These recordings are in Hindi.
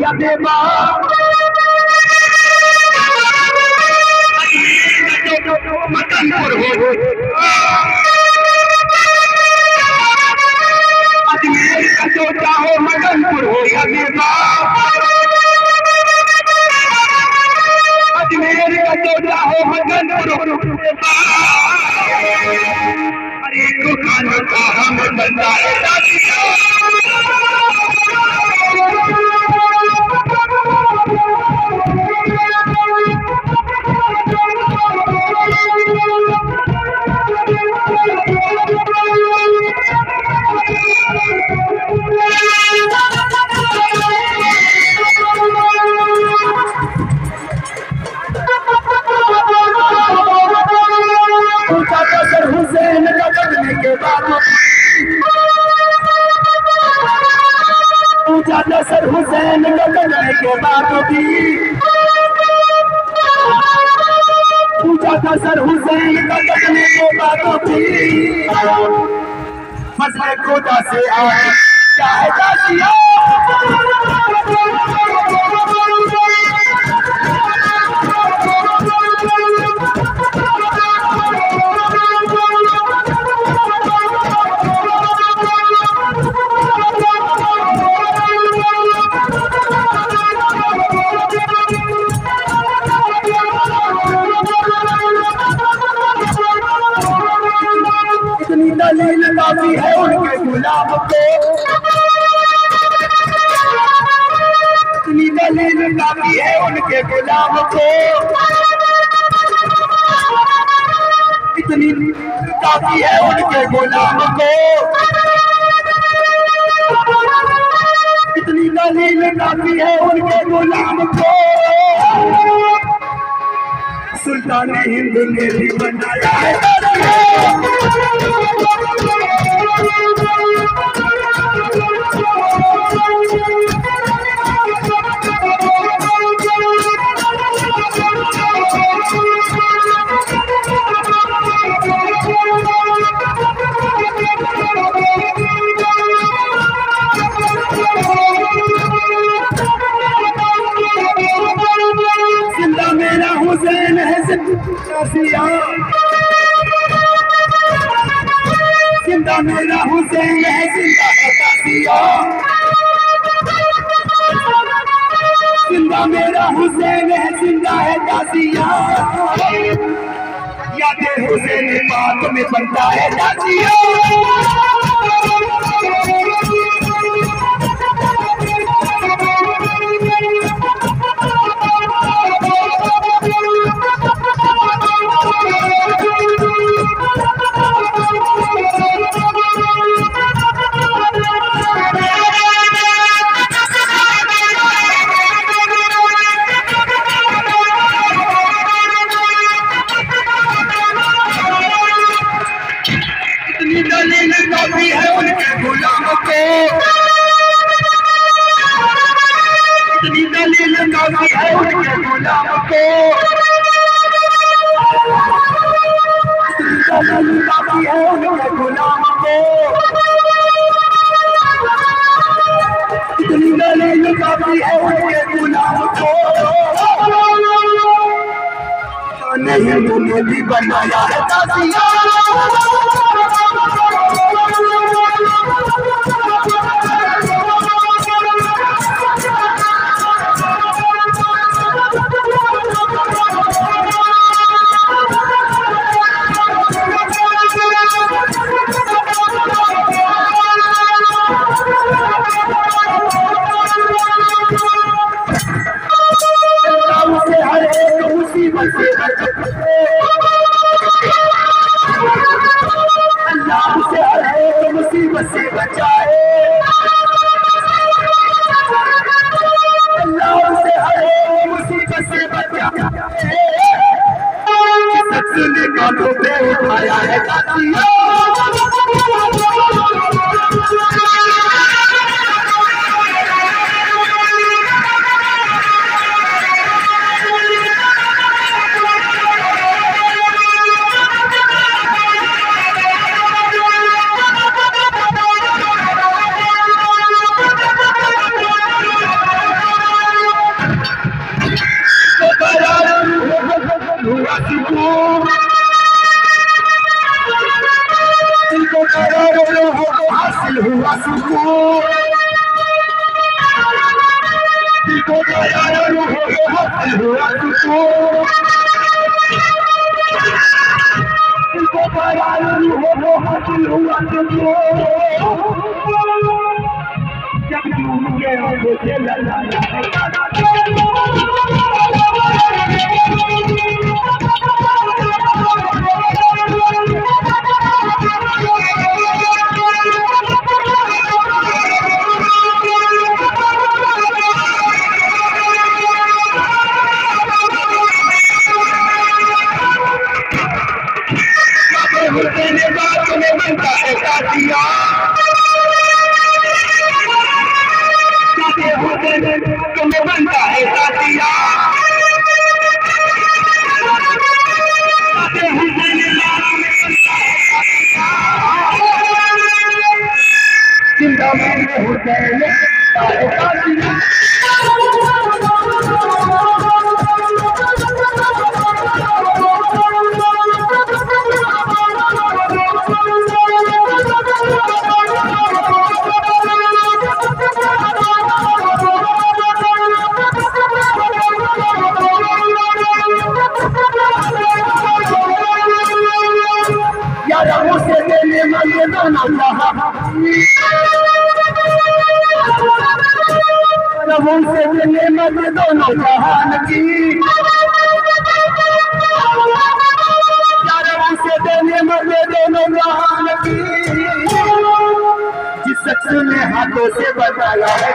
देवा मदनपुर हो अजमेर का जो चाहो मदनपुर हो या देवा अजमेर का जो चाहो मदनपुर अरे को खाना का हम बंदा हुसैन का बनने के बाद पूजा नसर हुसैन का बनने के बाद भी पूजा नसर हुसैन का बनने के बाद भी फसले खुदा से आए चाहे दासिया दलील काफी है उनके गुलाम को इतनी दलील काफी है उनके गुलाम को इतनी काफी है उनके गुलाम को इतनी दलील काफी है उनके गुलाम को सुल्तान हिंद ने भी बनाया है जिंदा मेरा हुसैन है जिंदा मेरा हुसैन है जिंदा जिंदा मेरा हुसैन है जिंदा है दासिया यादें हुसैन बात में बनता है दासिया दलील काफी है उनके गुलाम को इतनी दलील काफी है उनके गुलाम को इतनी दलील काफी है उनके गुलाम को इतनी दलील काफी है उनके गुलाम को नहीं तुमने भी बनाया है दासिया अल्लाह से हर एक मुसीबत से बचाए अल्लाह से हर एक मुसीबत से बचाए सबसे कांधों पे उठाया है दासिया सुकून दिल को पाया रूह को हासिल हुआ सुकून दिल को पाया रूह को हासिल हुआ सुकून जब डूब के आंखों से लगाया तुम्हें बनता है साथिया तुम्हें बनता है साथिया जिंदा में हुसैन साथिया उसे देने मन दाना उसे देने मन दोनों जहान की उसे देने मन दोनों जहान की जिस शख्स ने हाथों से बताया है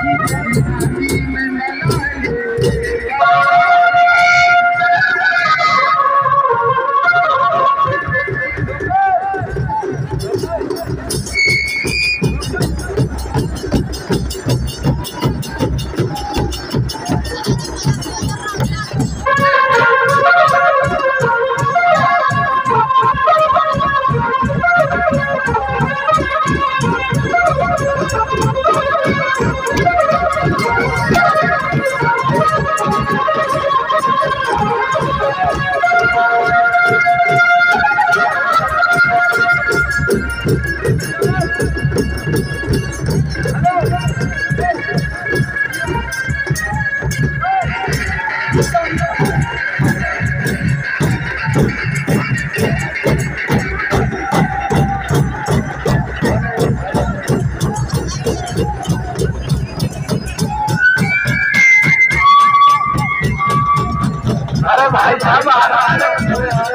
अरे भाई साहब आ रहा है।